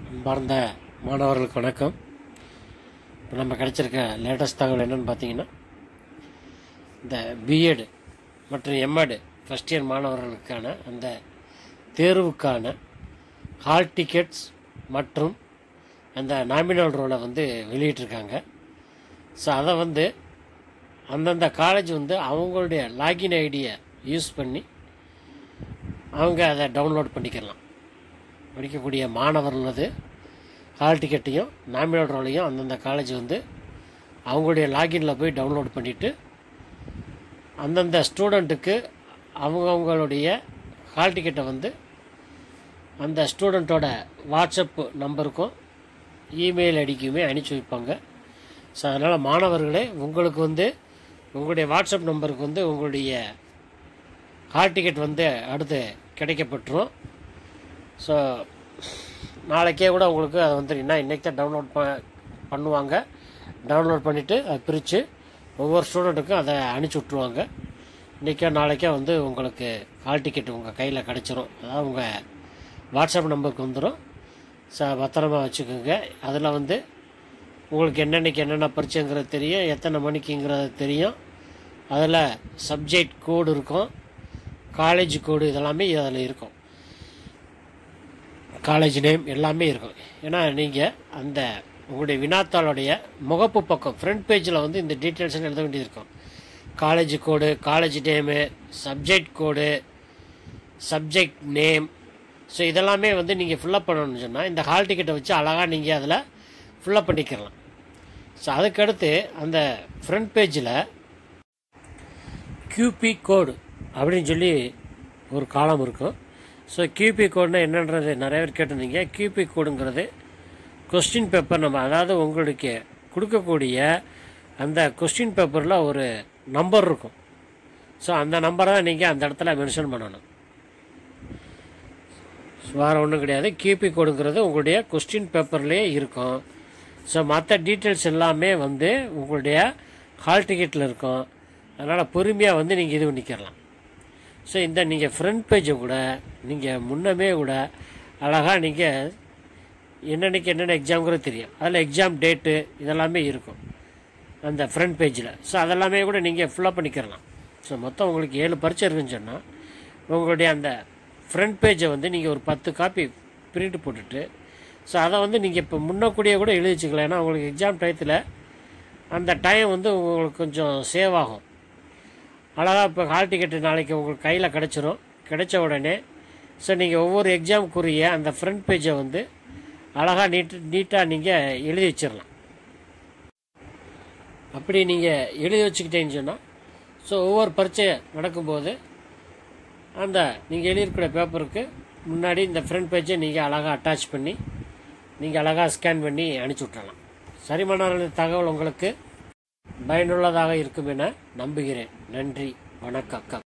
அன்பார்ந்த மாணவர்களுக்கு வணக்கம். இப்போ நம்ம கிடைச்சிருக்க லேட்டஸ்ட் தகவல் என்னென்னு பார்த்தீங்கன்னா, இந்த B.Ed மற்றும் M.Ed ஃபஸ்ட் இயர் மாணவர்களுக்கான அந்த தேர்வுக்கான ஹால் டிக்கெட்ஸ் மற்றும் அந்த நாமினல் ரோலை வெளியிட்டிருக்காங்க. ஸோ அதை அந்தந்த காலேஜ் அவங்களுடைய லாகின் ஐடியை யூஸ் பண்ணி அவங்க அதை டவுன்லோட் பண்ணிக்கலாம். படிக்கக்கூடிய மாணவர்களது ஹால் டிக்கெட்டையும் நாமினல் ரோலையும் அந்தந்த காலேஜ் அவங்களுடைய லாகினில் போய் டவுன்லோட் பண்ணிவிட்டு அந்தந்த ஸ்டூடெண்ட்டுக்கு அவங்களுடைய ஹால் டிக்கெட்டை அந்த ஸ்டூடெண்ட்டோட வாட்ஸ்அப் நம்பருக்கும் இமெயில் ஐடிக்குமே அனுப்பிச்சி வைப்பாங்க. ஸோ அதனால் மாணவர்களே, உங்களுக்கு உங்களுடைய வாட்ஸ்அப் நம்பருக்கு உங்களுடைய ஹால் டிக்கெட் அடுத்து கிடைக்கப்பட்டுரும். ஸோ நாளைக்கே கூட உங்களுக்கு அது இன்றைக்கி தான் டவுன்லோட் பண்ணுவாங்க. டவுன்லோட் பண்ணிவிட்டு அதை பிரித்து ஒவ்வொரு ஸ்டூடெண்ட்டுக்கும் அதை அனுப்பிச்சி விட்ருவாங்க. இன்றைக்கோ நாளைக்கே உங்களுக்கு ஹால் டிக்கெட் உங்கள் கையில் கிடச்சிரும். அதாவது உங்கள் வாட்ஸ்அப் நம்பருக்கு வந்துடும். ஸோ பத்திரமா வச்சுக்கோங்க. அதில் உங்களுக்கு என்னென்னைக்கு என்னென்ன பரீட்சைங்கிறது தெரியும், எத்தனை மணிக்குங்கிறது தெரியும். அதில் சப்ஜெக்ட் கோடு இருக்கும், காலேஜ் கோடு இதெல்லாமே அதில் இருக்கும், காலேஜ் நேம் எல்லாமே இருக்கும். ஏன்னா நீங்கள் அந்த உங்களுடைய வினாத்தாளுடைய முகப்பு பக்கம் ஃப்ரண்ட் பேஜில் இந்த டீட்டெயில்ஸ் எழுத வேண்டியது இருக்கும். College code, college name, subject code, subject name. So இதெல்லாமே நீங்கள் ஃபில்லப் பண்ணணும்னு சொன்னால் இந்த ஹால் டிக்கெட்டை வச்சு அழகாக நீங்கள் அதில் ஃபில்லப் பண்ணிக்கலாம். ஸோ அதுக்கடுத்து அந்த ஃப்ரண்ட் பேஜில் QP கோடு அப்படின்னு சொல்லி ஒரு காலம் இருக்கும். ஸோ QP கோடுனா என்னன்றது நிறைய பேர் கேட்டிருந்தீங்க. QP கோடுங்கிறது கொஸ்டின் பேப்பர் அதாவது உங்களுக்கு கொடுக்கக்கூடிய அந்த கொஸ்டின் பேப்பரில் ஒரு நம்பர் இருக்கும். ஸோ அந்த நம்பரை தான் நீங்கள் அந்த இடத்துல மென்ஷன் பண்ணணும். வேறு ஒன்றும் கிடையாது. QP கோடுங்கிறது உங்களுடைய கொஸ்டின் பேப்பர்லேயே இருக்கும். ஸோ மற்ற டீட்டெயில்ஸ் எல்லாமே உங்களுடைய ஹால் டிக்கெட்டில் இருக்கும். அதனால் பொறுமையாக நீங்கள் இது பண்ணிக்கலாம். ஸோ இந்த நீங்கள் ஃப்ரண்ட் பேஜை கூட நீங்கள் முன்னமே கூட அழகாக நீங்கள் என்னென்னைக்கு என்னென்ன எக்ஸாம்ங்கிறது தெரியும். அதில் எக்ஸாம் டேட்டு இதெல்லாமே இருக்கும் அந்த ஃப்ரண்ட் பேஜில். ஸோ அதெல்லாமே கூட நீங்கள் ஃபில்லப் பண்ணிக்கிறலாம். ஸோ மொத்தம் உங்களுக்கு 7 பரீட்சை இருக்குன்னு சொன்னால் உங்களுடைய அந்த ஃப்ரண்ட் பேஜை நீங்கள் ஒரு 10 காப்பி பிரிண்ட் போட்டுட்டு ஸோ அதை நீங்கள் இப்போ முன்னக்கூடியே கூட எழுதி வச்சுக்கலாம். ஏன்னா உங்களுக்கு எக்ஸாம் டயத்தில் அந்த டைம் உங்களுக்கு கொஞ்சம் சேவ் ஆகும். அழகாக இப்போ ஹால் டிக்கெட்டு நாளைக்கு உங்களுக்கு கையில் கிடச்சிரும். கிடைச்ச உடனே ஸோ நீங்கள் ஒவ்வொரு எக்ஸாமுக்குரிய அந்த ஃப்ரண்ட் பேஜை அழகாக நீட்டாக நீங்கள் எழுதி வச்சிடலாம். அப்படி நீங்கள் எழுதி வச்சுக்கிட்டேன்னு சொன்னால் ஸோ ஒவ்வொரு பரீட்சை நடக்கும்போது அந்த நீங்கள் எழுதியிருக்கிற பேப்பருக்கு முன்னாடி இந்த ஃப்ரண்ட் பேஜை நீங்கள் அழகாக அட்டாச் பண்ணி நீங்கள் அழகாக ஸ்கேன் பண்ணி அனுப்பிச்சி விட்றலாம். சரிமான தகவல் உங்களுக்கு பயனுள்ளதாக இருக்கும் என நம்புகிறேன். நன்றி, வணக்கம்.